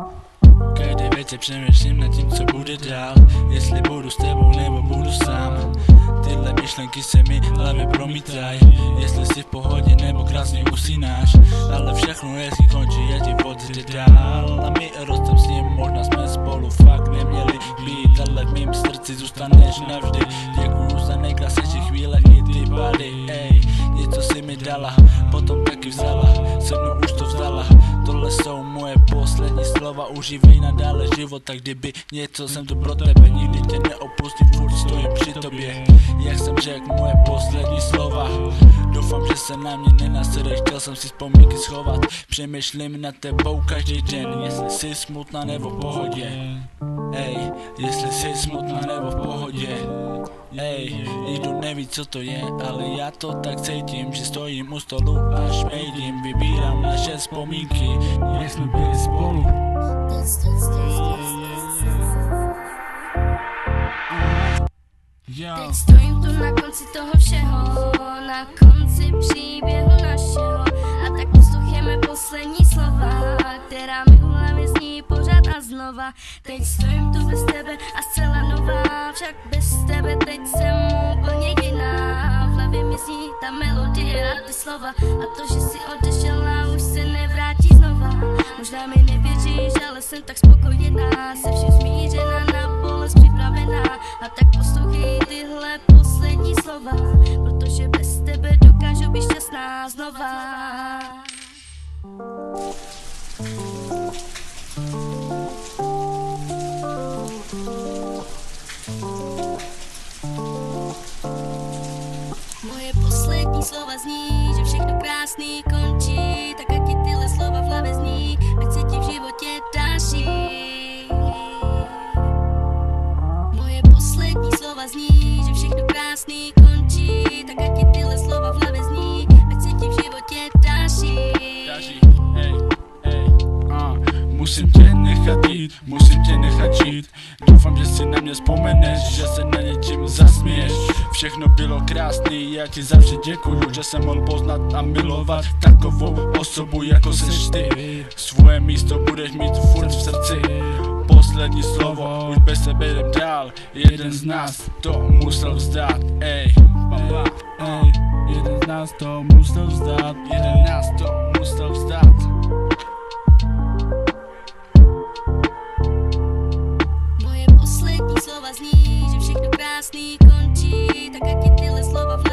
Každý večer přemýšlím nad tím, co bude dál. Jestli budu s tebou nebo budu sám. Tyhle myšlenky se mi v hlavě promítaj. Jestli jsi v pohodě nebo krásně usínáš. Ale všechno hezky končí, je ti pocit dál. A my rostem s ním, možná jsme spolu fakt neměli být. Ale v mým srdci zůstaneš navždy. Děkuju za nejkrásnější chvíle i ty pady. Ej, něco si mi dala, potom taky vzala. Se mnou už to vzdala. Tohle jsou moje poslední slova. Užívej nadále život, tak kdyby něco, jsem tu pro tebe. Nikdy tě neopustím, furt stojím při tobě. Jak jsem řekl, moje poslední slova. Doufám, že se na mě nenasede, chtěl jsem si vzpomínky schovat. Přemýšlím nad tebou každý den, jestli jsi smutná nebo v pohodě. Ej, jestli jsi smutná nebo v pohodě. Ej, nikdo neví, co to je, ale já to tak cítím, že stojím u stolu a šmejdím. Vybírám naše vzpomínky, jak jsme byli spolu. Teď stojím tu na konci toho všeho, na konci příběhu našeho. A tak poslouchejme poslední slova, která mi v hlavě zní pořád a znova. Teď stojím tu bez tebe a zcela nová, však bez tebe teď jsem úplně jiná. V hlavě mi zní ta melodie a ty slova, a to, že si odešla, už se nevrátí znova. Možná mi nevěříš, ale jsem tak spokojená, se vším smířená, na bolest připravená. A tak poslouchej tyhle poslední slova, protože bez tebe dokážu být šťastná znova. Moje poslední slova zní, že všechno krásný končí, tak ať ti tyhle slova v hlavě zní, ať se ti v životě daří. Moje poslední slova zní, že všechno krásný končí, tak ať ti tyhle slova v hlavě zní, ať se ti v životě daří. Musím tě nechat jít, musím tě nechat žít. Doufám, že si na mě vzpomeneš, že se na něčím zasměješ. Všechno bylo krásný, já ti zavždy děkuju, že jsem mohl poznat a milovat takovou osobu, jako seš ty. Svoje místo budeš mít furt v srdci. Poslední slovo, už bez sebe jdem dál. Jeden z nás to musel vzdát, ej. Ej, jeden z nás to musel vzdát, jeden z nás to musel vzdát. Moje poslední slova zní, že všechno krásný končí, tak ať ti tyhle slova v